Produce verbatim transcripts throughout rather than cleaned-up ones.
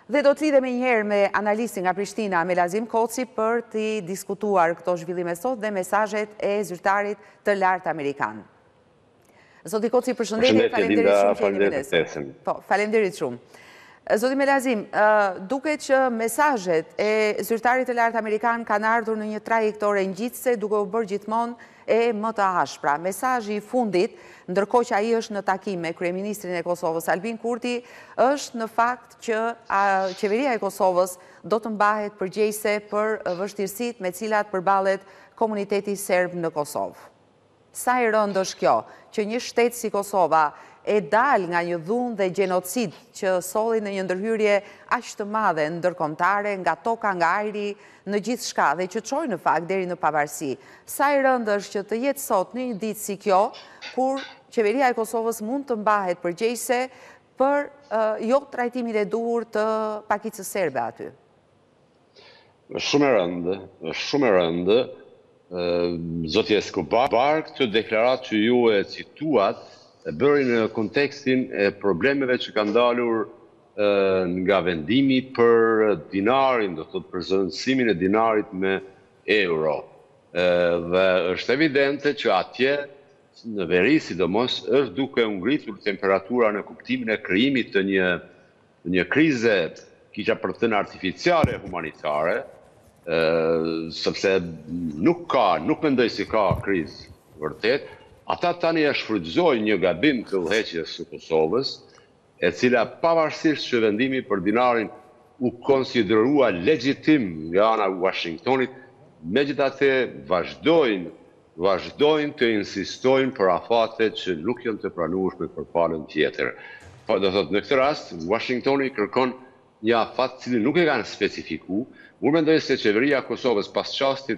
Dhe do të lidhemi njëherë me analistin nga Prishtina, Melazim Koci, për të diskutuar këto zhvillime sot dhe mesazhet e zyrtarit të lartë amerikan. Zoti Koci, përshëndetje, faleminderit shumë që jeni me ne. Po, faleminderit shumë. Zoti Melazim, duket që mesazhet e zyrtarit të lartë amerikan kanë ardhur në një trajektore ngjitse, duke u bërë gjithmonë e më të ashpra. Mesazhi i fundit, ndërkohë që ai është në takim me kryeministrin e Kosovës Albin Kurti, është në fakt që qeveria e Kosovës do të mbahet përgjegjëse për vështirësitë me të cilat përballet komuniteti serb në Kosovë. Sa e rëndë është kjo, që një shtet si Kosova e dal nga një dhunë dhe gjenocid që solli në një ndërhyrje aq të madhe ndërkombëtare, nga toka, nga ajri, në gjithë shka, dhe që çojë në fakt deri në pavarësi. Sa e rëndë është që të jetë sot në një ditë si kjo, kur qeveria e Kosovës mund të mbahet përgjegjëse për jo trajtimin e duhur të pakicës serbe aty. Është shumë e rëndë, është shumë e rëndë. Zoti Escobar, këtë deklaratë që ju e cituat, e bëri në kontekstin e problemeve që kanë dalur nga vendimi për dinarin, do thotë për zëvendësimin e dinarit me euro. Dhe është evidente që atje, në veri, sidomos, është duke u ngritur temperatura në kuptimin e krijimit të një, një krize, kisha për të thënë artificiale humanitare, sepse nuk ka, nuk mendoj si ka krizë vërtet. Ata tani e shfrytëzojnë një gabim të udhëheqjes së Kosovës, e cila pavarësisht që vendimi për dinarin u konsiderua legjitim nga ana e Washingtonit, megjithatë vazhdojnë, vazhdojnë të insistojnë për afate që nuk janë të pranueshme për palën tjetër. Po, do thotë, në këtë rast, Washingtoni kërkon një afat cili nuk e kanë specifiku. Unë mendoj se qeveria e Kosovës pas çastit,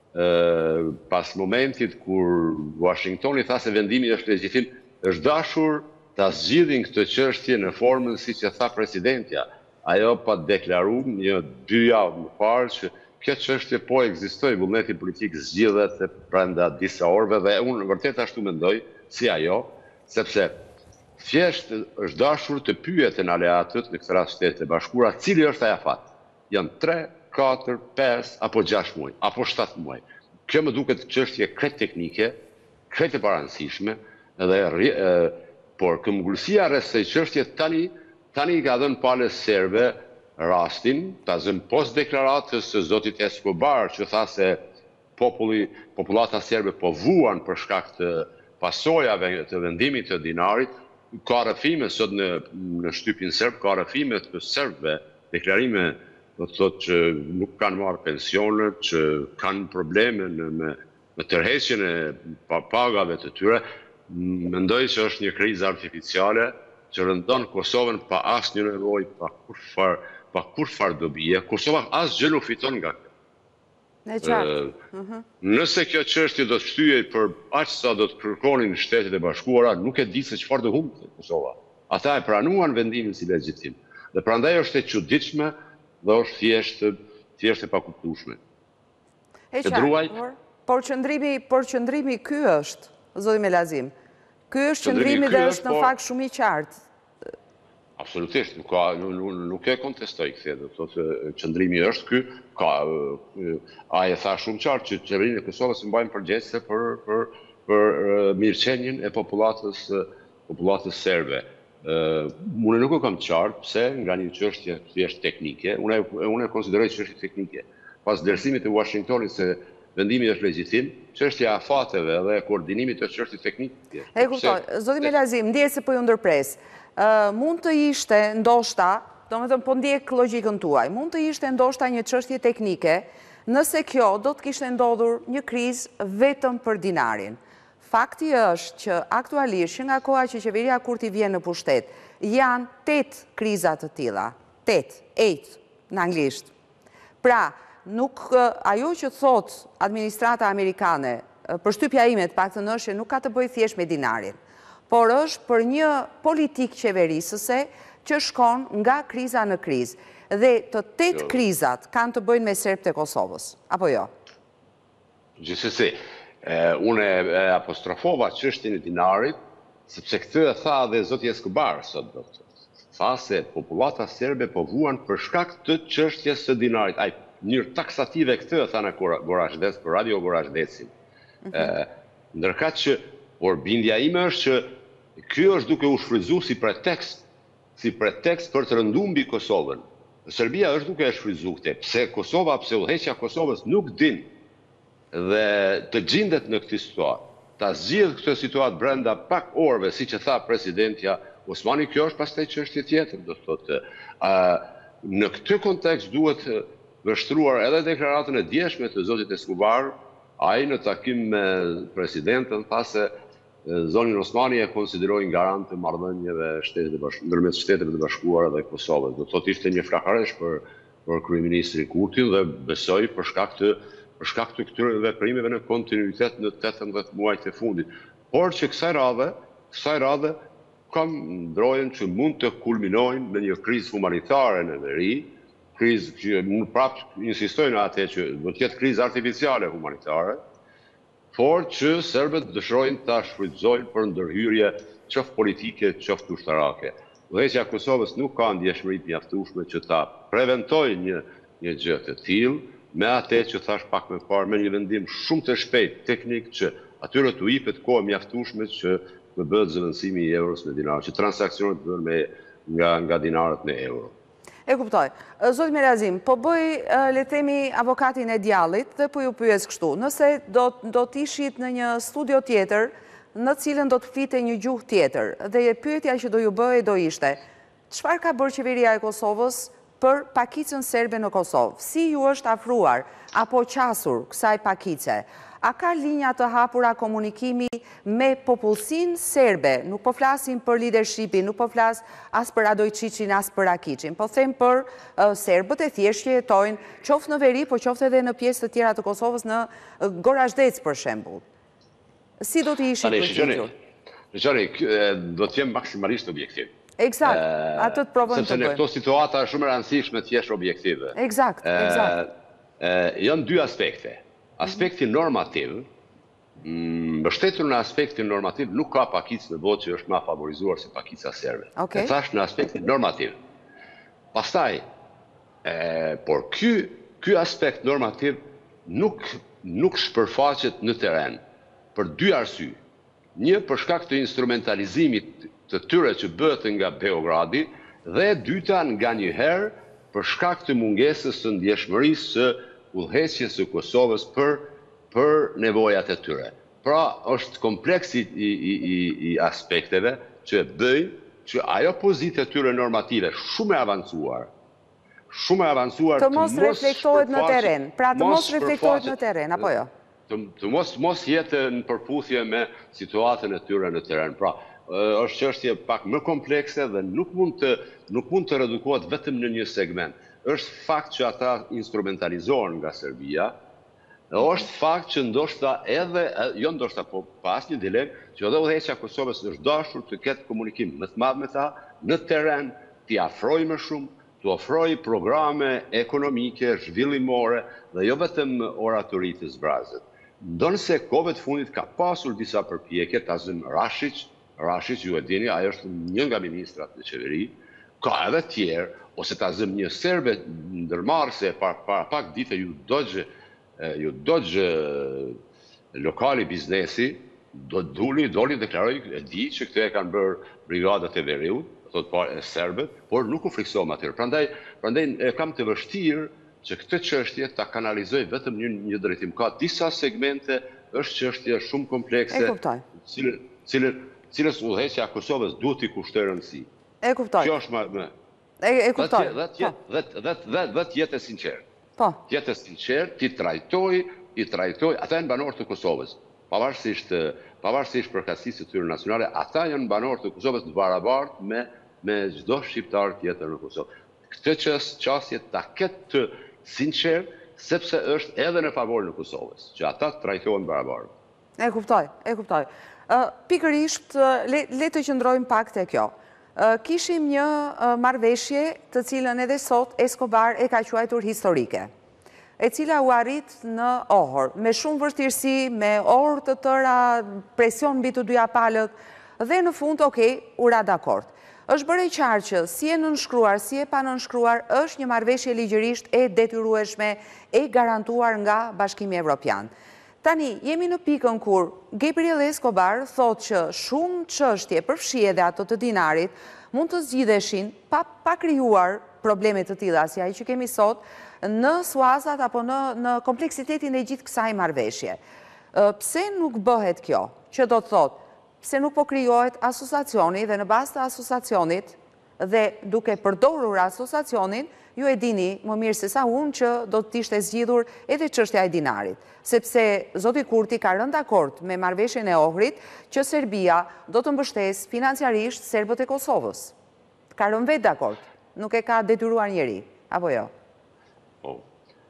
pas momentit kur Washingtoni tha se vendimi është legjitim, është dashur ta zgjidhin këtë çështje në formën siç e tha presidentja. Ajo pa deklaruar një dy javë më parë që kjo çështje po ekzistoi, vullneti politik zgjidhet brenda disa orëve dhe unë vërtet ashtu mendoj si ajo, sepse thjesht është dashur të pyeten aleatët, në këtë rast Shtetet e Bashkuara, cili është ai afat. Janë tre, katër, pesë apo gjashtë muaj, apo shtatë muaj. Kjo më duket çështje krejt teknike, krejt e parancishme, edhe por këmbgulësia rreth kësaj çështje tani tani i ka dhënë palës serbe rastin, ta zëm post deklaratës së zotit Escobar, që tha se populli, popullata serbe po vuan për shkak të pasojave të vendimit të dinarit. Ka rrëfime sot në, në shtypin serb, ka rrëfime të serbëve, deklarime do të thotë që nuk kanë marrë pensionet, që kanë probleme në, me, me tërheqjen e pagave të tyre. Mendoj që është një krizë artificiale që rëndon Kosovën pa asnjë nevojë, pa kurfar, pa kurfar dobije. Kosova asgjë nuk fiton nga kjo. Në qartë. Nëse kjo çështje do të shtyhej për aq sa do të kërkonin Shtetet e Bashkuara, nuk e di se çfarë do humbte Kosova. Ata e pranuan vendimin si legjitim. Dhe prandaj është e çuditshme dhe është thjesht thjesht e pakuptueshme. E qartë. Por qëndrimi, por qëndrimi ky është, zoti Melazim. Ky është qëndrimi dhe është në fakt shumë i qartë. Absolutisht, nuk, ka, nuk, nuk e kontestoj këtë, do të thotë qëndrimi është ky, ka a e tha shumë qartë që qeverinë e Kosovës mbajnë përgjegjëse për për për mirëqenien e popullatës popullatës serbe. Uh, unë nuk e kam qartë pse nga një çështje thjesht teknike, unë unë e konsideroj çështje teknike. Pas vlerësimit të Washingtonit se vendimi është legjitim, çështja e afateve dhe koordinimit të çështjes teknike. E kuptoj. Zoti Melazim, ndjes se po ju ndërpres. Uh, mund të ishte ndoshta, domethënë po ndjek logjikën tuaj, mund të ishte ndoshta një çështje teknike, nëse kjo do të kishte ndodhur një krizë vetëm për dinarin. Fakti është që aktualisht, që nga koha që qeveria Kurti vjen në pushtet, janë tetë krizat të tilla, tetë, eight në anglisht. Pra, nuk ajo që thot administrata amerikane, përshtypja ime të paktën është që nuk ka të bëjë thjesht me dinarin, por është për një politikë qeverisëse që shkon nga kriza në krizë. Dhe të tetë jo. Krizat kanë të bëjnë me serbët e Kosovës, apo jo? Gjithsesi, unë e apostrofova çështjen e dinarit, sepse këtë e tha dhe zoti Escobar sot, do të tha se populata serbe po vuan për shkak të çështjes së dinarit. Ai njërë taksative këtë, thana Gorazhdec, për Radio Gorazhdecin. Ndërka që, por bindja ime është që kjo është duke u shfrytzuar si pretekst, si pretekst për të rënduar mbi Kosovën. Serbia është duke e shfrytzuar këtë, pse Kosova, pse udhëheqja e Kosovës nuk din dhe të gjendet në këtë situatë. Ta zgjidh këtë situatë brenda pak orëve, siç e tha presidentja Osmani, kjo është pastaj çështje tjetër, do thotë. Në këtë kontekst duhet vështruar edhe deklaratën e djeshme të zotit Escobar. Ai në takim me presidentën tha se zonin Osmani e konsiderojnë garant të marrëdhënieve ndërmjet Shteteve të Bashkuara dhe Kosovës. Do thotë ishte një flakaresh për për kryeministrin Kurtin dhe besoj për shkak të për shkak të këtyre veprimeve në kontinuitet në tetëmbëdhjetë muajt e fundit. Por që kësaj radhe, kësaj radhe kam ndrojen që mund të kulminojnë në një krizë humanitare në veri, krizë që më prapë insistojnë atë që do të jetë krizë artificiale humanitare, por që serbët dëshirojnë ta shfrytëzojnë për ndërhyrje qoftë politike, qoftë ushtarake. Udhëheqja e Kosovës nuk ka ndjeshmëri të mjaftueshme që ta preventojë një një gjë të tillë, me atë që thash pak më parë, me një vendim shumë të shpejtë teknik që atyre t'u jepet kohë mjaftueshme që të bëhet zëvendësimi i euros me dinar, që transaksionet bëhen me nga nga dinarët në euro. E kuptoj. Zoti Merazim, po bëj le të themi avokatin e djallit dhe po ju pyes kështu. Nëse do do të ishit në një studio tjetër, në të cilën do të flite një gjuhë tjetër, dhe pyetja që do ju bëhej do ishte: çfarë ka bërë qeveria e Kosovës për pakicën serbe në Kosovë? Si ju është afruar apo qasur kësaj pakice? A ka linja të hapura komunikimi me popullsinë serbe? Nuk po flasim për leadershipin, nuk po flas as për Radojčićin, as për Rakićin, po them për uh, serbët e thjesht që jetojnë qoftë në veri, po qoftë edhe në pjesë të tjera të Kosovës, në uh, Gorazhdec për shembull. Si do të ishin përgjigjur? Shqoni, do të jem maksimalisht objektiv. Eksakt, atë të provojmë të bëjmë. Sepse në këto situata është shumë e rëndësishme të jesh objektive. Eksakt, eksakt. Janë dy aspekte. Aspekti normativ, mbështetur në aspektin normativ, nuk ka pakicë në botë që është më favorizuar se pakica serbe. E thash në aspektin normativ. Pastaj, por ky ky aspekt normativ nuk nuk shpërfaqet në terren për dy arsye. Një, për shkak të instrumentalizimit të tyre që bëhet nga Beogradi, dhe dyta nga një herë për shkak të mungesës së ndjeshmërisë së udhëheqjes së Kosovës për për nevojat e tyre. Pra, është kompleksi i, i, i, i aspekteve që bëjnë që ajo pozitë e tyre normative shumë e avancuar, shumë e avancuar të mos reflektohet në terren. Pra të mos reflektohet në terren, apo jo? Të, të mos mos jetë në përputhje me situatën e tyre në terren. Pra, është çështje pak më komplekse dhe nuk mund të nuk mund të redukohet vetëm në një segment. Është fakt që ata instrumentalizohen nga Serbia, dhe është fakt që ndoshta edhe, jo ndoshta, po pas një dilemë, që edhe udhëheqja e Kosovës është dashur të ketë komunikim më të madh me ta në terren, t'i afrojë më shumë, të ofrojë programe ekonomike, zhvillimore dhe jo vetëm oratori të zbrazët. Ndonse kohëve të fundit ka pasur disa përpjekje, ta zëm Rashić, Rashić, ju e dini, ajo është një nga ministrat në qeveri, ka edhe tjerë, ose ta zëm një serbe ndërmarrëse, para pa, pak dite ju dogje, ju dogje lokali biznesi, do duli, doli deklaroj, e di që këte e kanë bërë brigadat e veriut, thot pa e serbet, por nuk u friksohem atyre. Prandaj, prandaj e kam të vështirë që këtë çështje ta kanalizoj vetëm një, një drejtim. Ka disa segmente, është çështje shumë komplekse, cilë, cilë, cilës udhëheqja e Kosovës duhet i kushtoj rëndësi. E kuptoj. Kjo është më... E, e kuptoj. Dhe të jetë e sinqertë. Po. Të jetë e sinqertë, ti trajtoj, i trajtoj, ata janë banorë të Kosovës. Pavarësisht, pavarësisht përkatësisë së tyre nacionale, ata janë banorë të Kosovës në barabartë me me çdo shqiptar tjetër në Kosovë. Këtë çështje ta ketë të sinqertë, sepse është edhe në favorin e Kosovës, që ata trajtohen barabartë. E kuptoj, e kuptoj. Uh, Pikërisht, le, le të qëndrojmë pak te kjo. Uh, kishim një uh, marrëveshje të cilën edhe sot Escobar e ka quajtur historike, e cila u arrit në Ohor, me shumë vështirësi, me orë të tëra, presion mbi të dyja palët, dhe në fund, okay, u ra dakord. është bërë e qartë që si e nënshkruar, si e pa nënshkruar, është një marrëveshje ligjërisht e detyrueshme e garantuar nga Bashkimi Evropian. Tani, jemi në pikën kur Gabriel Escobar thot që shumë çështje përfshi edhe ato të dinarit mund të zgjidheshin pa, pa krijuar probleme të tilla si ai që kemi sot në suazat apo në, në kompleksitetin e gjithë kësaj marrëveshje. Pse nuk bëhet kjo? Që do të thotë, pse nuk po krijohet asociacioni dhe në bazë të asociacionit dhe duke përdorur asociacionin, ju e dini më mirë se sa unë që do të ishte zgjidhur edhe çështja e dinarit, sepse zoti Kurti ka rënë dakord me marrëveshjen e Ohrit që Serbia do të mbështesë financiarisht serbët e Kosovës. Ka rënë vetë dakord, nuk e ka detyruar njeri, apo jo? Po.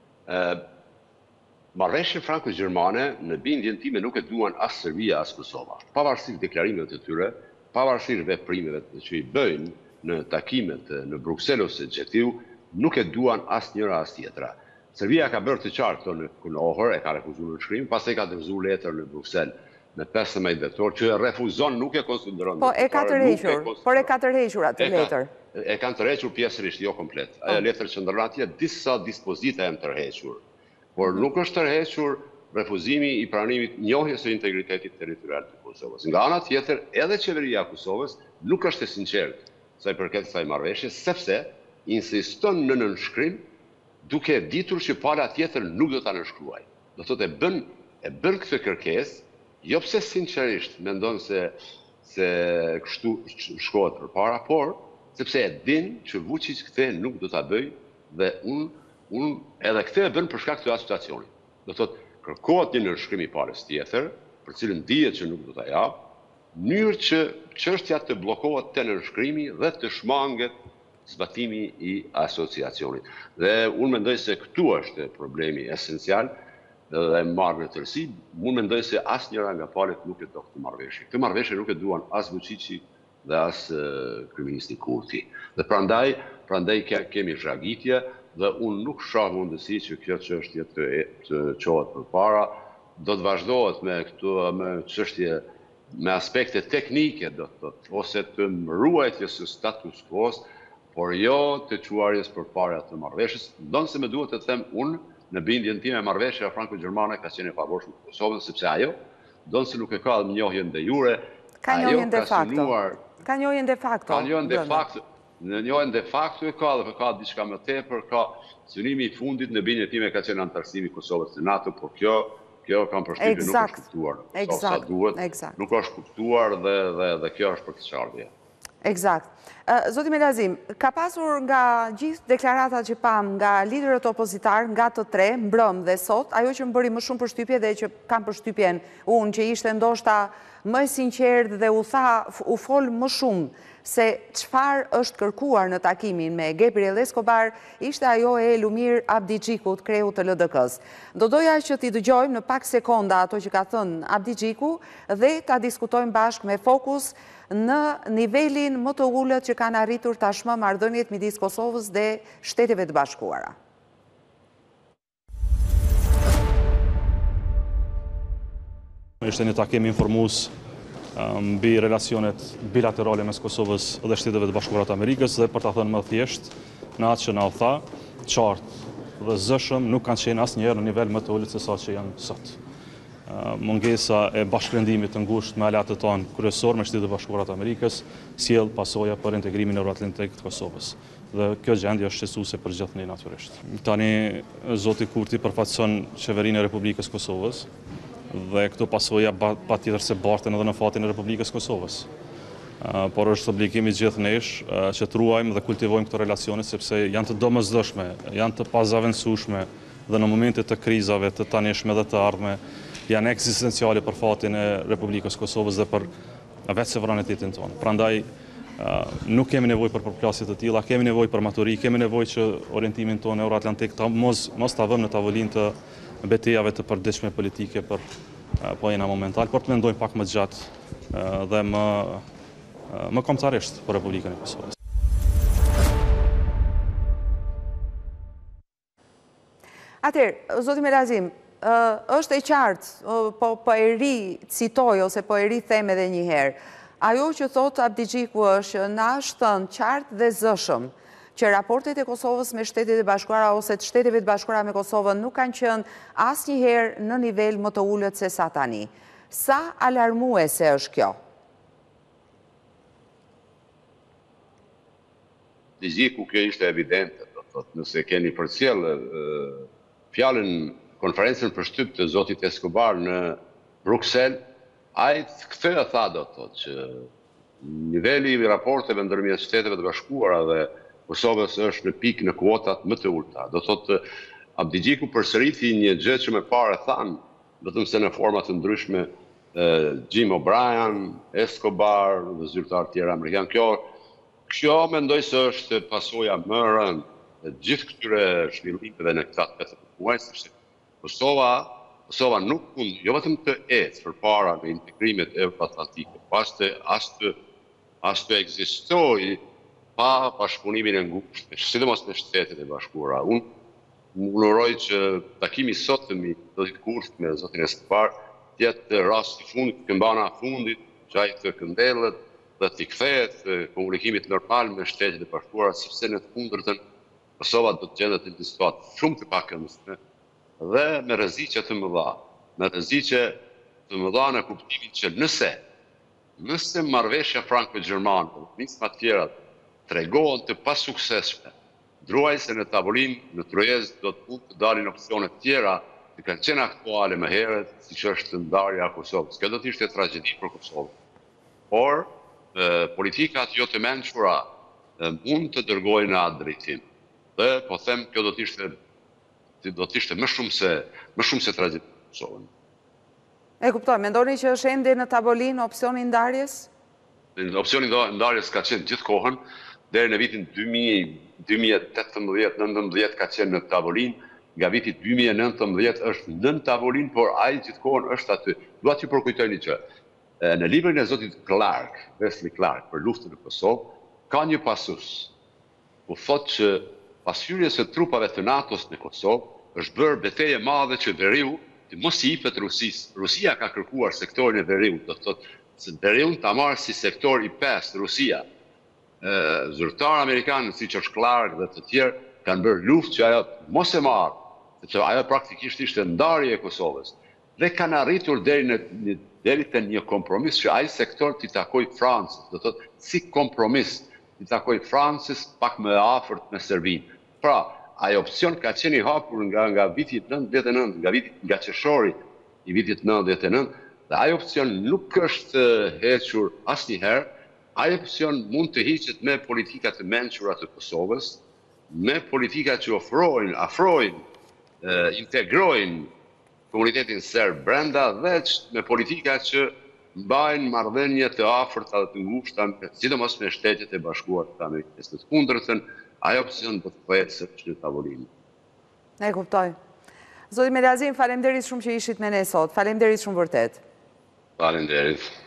Marrëveshjen franko-gjermane në bindjen time nuk e duan as Serbia as Kosova. Pavarësisht deklarimeve të tyre, pavarësisht veprimeve që i bëjnë në takimet në Bruksel ose Gjetiu, nuk e duan as njëra as tjetra. Serbia ka bërë të qartë këto në, në Ohër, e ka refuzuar në shkrim, pastaj ka dërzuar letër në Bruksel në pesëmbëdhjetë dhjetor që e refuzon, nuk e konsideron. Po e ka tërhequr, por e ka tërhequr atë letër. E kanë tërhequr pjesërisht, jo komplet. Ajo letër që ndërron atje disa dispozita janë tërhequr, por nuk është tërhequr refuzimi i pranimit njohjes së integritetit territorial të Kosovës. Nga ana tjetër, edhe qeveria e Kosovës nuk është e sinqertë sa i përket kësaj marrëveshje, sepse insiston në nënshkrim duke ditur që pala tjetër nuk do ta nënshkruaj. Do thotë e bën e bën këtë kërkesë, jo pse sinqerisht mendon se se kështu shkohet përpara, por sepse e din që Vučić këtë nuk do ta bëj dhe unë un, edhe këtë e bën për shkak të asociacionit. Do thotë kërkohet një nënshkrim i palës tjetër, për cilën dihet që nuk do ta jap, në mënyrë që çështja të bllokohet te nënshkrimi dhe të shmanget zbatimi i asociacionit. Dhe unë mendoj se këtu është problemi esencial dhe marrë në tërësi, unë mendoj se as njëra nga palët nuk e do këtë marrëveshje. Këtë marrëveshje nuk e duan as Vučići dhe as kryeministi Kurti. Dhe prandaj, prandaj kemi zhagitje dhe unë nuk shoh mundësi që kjo çështje të, të çohet përpara, do të vazhdohet me këtu me çështje me aspekte teknike, do të thotë, ose të ruajtjes së status quo, por jo të quarjes për para të marrëveshjes. Ndonë se me duhet të them unë, në bindjen time marrëveshja franko-gjermane ka qenë e favorshme për Kosovën, sepse ajo, ndonë se nuk e ka njohjen de jure, ka njohjen de facto. Ka njohjen de facto. Ka njohjen de facto. Në njohjen de facto e ka dhe ka diçka më tepër, ka synimi i fundit në bindjen time ka qenë antarësimi i Kosovës në NATO, por kjo kjo kam përshtypjen nuk është kuptuar. Sa duhet, nuk është kuptuar dhe dhe dhe kjo është për keqardhje. Eksakt. Zoti Melazim, ka pasur nga gjithë deklaratat që pam nga liderët opozitar, nga të tre, mbrëm dhe sot, ajo që më bëri më shumë përshtypje dhe që kam përshtypjen unë, që ishte ndoshta më sinqert dhe u tha, u fol më shumë se çfarë është kërkuar në takimin me Gabriel Escobar, ishte ajo e Lumir Abdixhikut, kreu të L D K-s. Do doja që t'i dëgjojmë në pak sekonda ato që ka thënë Abdixhiku dhe ta diskutojmë bashkë me fokus në nivelin më të ullët që kanë arritur tashmë marrëdhëniet midis Kosovës dhe Shteteve të Bashkuara. Ishte një takim informues mbi relacionet bilaterale mes Kosovës dhe Shteteve të Bashkuara të Amerikës dhe për ta thënë më thjesht, në atë që na u tha, qartë dhe zëshëm nuk kanë qenë asnjëherë në nivel më të ulët se sa që janë sot. Mungesa e bashkëndimit të ngushtë me aleatët tonë kryesor me Shtetet e Bashkuara të Amerikës sjell pasoja për integrimin euroatlantik të Kosovës. Dhe kjo gjendje është shqetësuese për gjithë ne natyrisht. Tani zoti Kurti përfaqëson qeverinë e Republikës Kosovës dhe këto pasoja pa tjetër se barten edhe në fatin e Republikës Kosovës. Por është obligimi gjithë nesh që të ruajmë dhe kultivojmë këto relacione sepse janë të domosdoshme, janë të pazavendësueshme dhe në momente të krizave të tanishme dhe të ardhme janë ekzistenciale për fatin e Republikës Kosovës dhe për vetë sovranitetin tonë. Prandaj nuk kemi nevojë për përplasje të tilla, kemi nevojë për maturi, kemi nevojë që orientimin tonë euroatlantik ta mos mos ta vëmë në tavolinë të betejave të përditshme politike për po jena momental, por të mendojmë pak më gjatë dhe më më kombëtarisht për Republikën e Kosovës. Atëherë, zoti Melazim, është e qartë, po, po e ri citoj ose po e ri them edhe një herë, Ajo që thot Abdi Gjiku është na është thënë qartë dhe zëshëm që raportet e Kosovës me Shtetet e Bashkuara ose të Shteteve të Bashkuara me Kosovën nuk kanë qenë asnjëherë në nivel më të ulët se sa tani. Sa alarmuese është kjo? Abdi Gjiku kjo ishte evidente, do thot, nëse keni përcjell fjalën konferencën për shtyp të zotit Escobar në Bruxelles, ai këtë tha, do thot, që niveli i raporteve ndërmjet Shteteve të Bashkuara dhe Kosovës është në pikë në kuotat më të ulta. Do thotë, Abdi Gjiku përsëriti një gjë që më parë thanë, vetëm se në forma të ndryshme, Jim O'Brien, Escobar dhe zyrtar tjerë amerikan. Kjo, kjo mendoj se është pasoja më e rëndë e gjithë këtyre zhvillimeve në këta pesëdhjetë muaj, sepse Kosova, Kosova nuk mund jo vetëm të ecë përpara me integrimet euroatlantike, pas të as të as të ekzistojë pa bashkëpunimin e ngushtë, sidomos me Shtetet e Bashkuara. Unë uroj që takimi i sotëm i zotit Kurth me zotin Escobar të jetë rasti i fundit, këmbana e fundit, që ai të këndellët dhe të kthehet komunikimit normal me Shtetet e Bashkuara, sepse në të kundërtën Kosova do të gjendet në një situatë shumë të pakëndshme dhe me rreziqe të mëdha, me rreziqe të mëdha në kuptimin që nëse nëse marrëveshja franko-gjermane dhe nisma të tjera tregohen të pasuksesshme, druajse në tavolinë në Troyes do të mund të dalin opsione të tjera që kanë qenë aktuale më herët, siç është ndarja e Kosovës. Kjo do të ishte tragjedi për Kosovën. Por politikat jo të mençura mund të dërgojnë në atë drejtim. Dhe po them kjo do të ishte do të ishte më shumë se më shumë se tragjedi për Kosovën. E kuptoj, mendoni që është ende në tavolinë opsioni i ndarjes? Opsioni i ndarjes ka qenë gjithë kohën. Deri në vitin dy mijë e tetëmbëdhjetë nëntëmbëdhjetë ka qenë në tavolinë, nga viti dy mijë e nëntëmbëdhjetë është nën tavolinë, por ai gjithkohën është aty. Dua t'ju përkujtoj një gjë. Në librin e zotit Clark, Wesley Clark, për luftën në Kosovë, ka një pasus ku thotë që pas hyrjes së trupave të NATO-s në Kosovë është bërë betejë e madhe që veriu të mos i jepet Rusisë. Rusia ka kërkuar sektorin e veriut, do thotë se veriun ta marrë si sektor i pestë Rusia. Zyrtar amerikanë siç është Clark dhe të tjerë kanë bërë luftë që ajo mos e marrë, sepse ajo praktikisht ishte ndarje e Kosovës. Dhe kanë arritur deri në deri te një kompromis që ai sektor t'i takoj Francës, do thotë si kompromis t'i takoj Francës pak më afërt me Serbinë. Pra, ai opsion ka qenë i hapur nga nga viti nëntëdhjetë e nëntë, nga viti nga qershori i vitit nëntëdhjetë e nëntë, dhe ai opsion nuk është hequr asnjëherë. Ai opsion mund të hiqet me politika të mençura të Kosovës, me politika që ofrojnë, afrojnë, integrojnë komunitetin serb brenda dhe me politika që mbajnë marrëdhënie të afërta dhe të ngushta, sidomos me Shtetet e Bashkuara të Amerikës. Të kundërtën, ai opsion do të kthehet sërish në tavolinë. E kuptoj. Zoti Melazim, faleminderit shumë që ishit me ne sot. Faleminderit shumë vërtet. Faleminderit.